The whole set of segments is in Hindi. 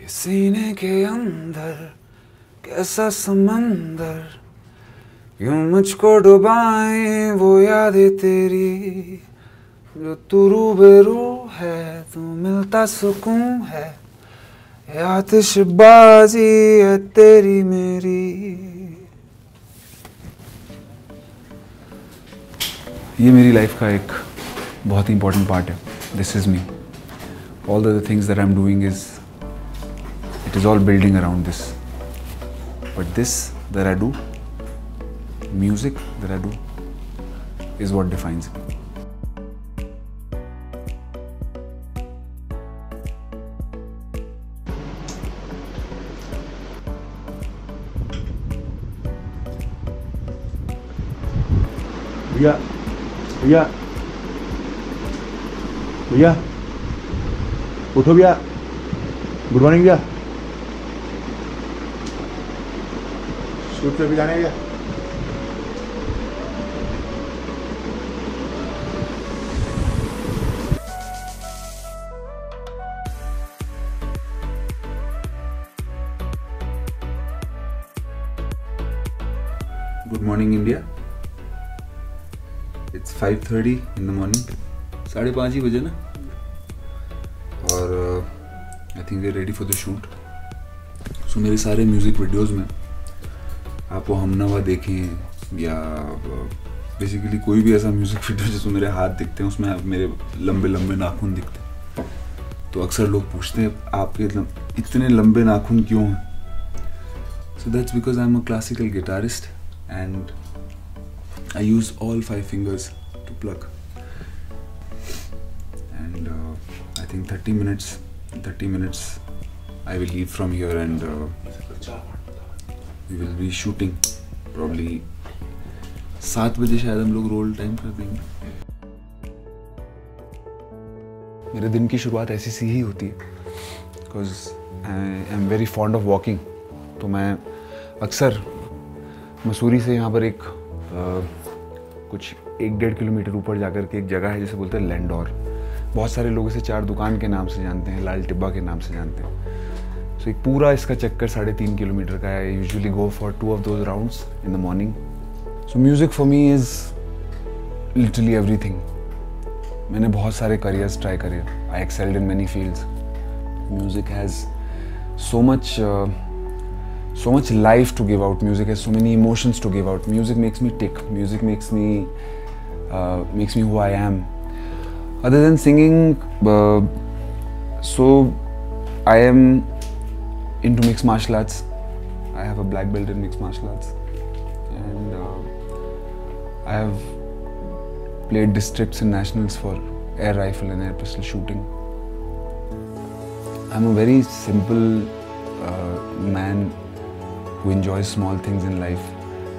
ये सीने के अंदर कैसा समंदर यूं मुझको डुबाए वो यादें तेरी जो तू रूबरू है तू मिलता सुकून है ये आतिशबाजी है तेरी मेरी। ये मेरी लाइफ का एक बहुत ही इम्पोर्टेंट पार्ट है. This is me. All the things that I am doing is it is all building around this. But this that I do, music that I do, is what defines me. भैया भैया भैया उठो भैया. गुड मॉर्निंग भैया. शूट पे भी जाने भैया. Good morning India. It's 5:30 in the morning. 5:30 ही बजे ना. और I think we are ready for the shoot. So मेरे सारे म्यूज़िक वीडियोज़ में आप वो हमनवा देखें या बेसिकली कोई भी ऐसा म्यूज़िक वीडियो जिसमें मेरे हाथ दिखते हैं उसमें मेरे लंबे लंबे नाखून दिखते हैं. तो अक्सर लोग पूछते हैं आपके इतने लंबे नाखून क्यों हैं. So that's because I am a classical guitarist and I use all 5 fingers to pluck. And I think 30 minutes I will leave from here and we will be shooting probably 7 बजे शायद हम लोग रोल टाइम कर देंगे. मेरे दिन की शुरुआत ऐसी सी ही होती है because I am very fond of walking. तो मैं अक्सर मसूरी से यहाँ पर एक कुछ 1-1.5 किलोमीटर ऊपर जाकर के एक जगह है जिसे बोलते हैं लैंडोर. बहुत सारे लोग इसे 4 दुकान के नाम से जानते हैं, लाल टिब्बा के नाम से जानते हैं. सो एक पूरा इसका चक्कर 3.5 किलोमीटर का है. Usually go for 2 of those rounds in the morning. So music for me is literally everything. मैंने बहुत सारे करियर्स ट्राई करे. I excelled in many fields. Music has so much life to give out. Music has so many emotions to give out. Music makes me tick. Music makes me who I am. Other than singing, so I am into mixed martial arts. I have a black belt in mixed martial arts, and I have played districts and nationals for air rifle and air pistol shooting. I'm a very simple man who enjoys small things in life.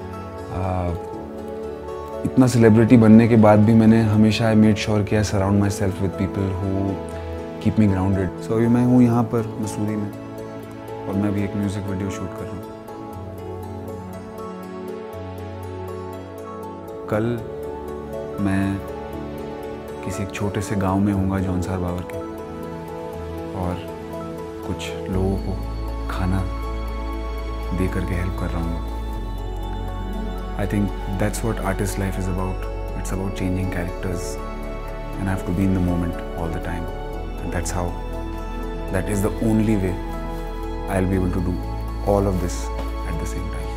इतना सेलिब्रिटी बनने के बाद भी मैंने हमेशा आई मेड श्योर किया surround my self with people who keep me grounded. So अभी मैं हूँ यहाँ पर मसूरी में और मैं भी एक म्यूज़िक वीडियो शूट कर रहा हूँ. कल मैं किसी एक छोटे से गांव में हूँगा जौनसार बावर के और कुछ लोगों को खाना दे करके हेल्प कर रहा हूँ. I think that's what artist life is about. It's about changing characters and I have to be in the moment all the time. And that is the only way I will be able to do all of this at the same time.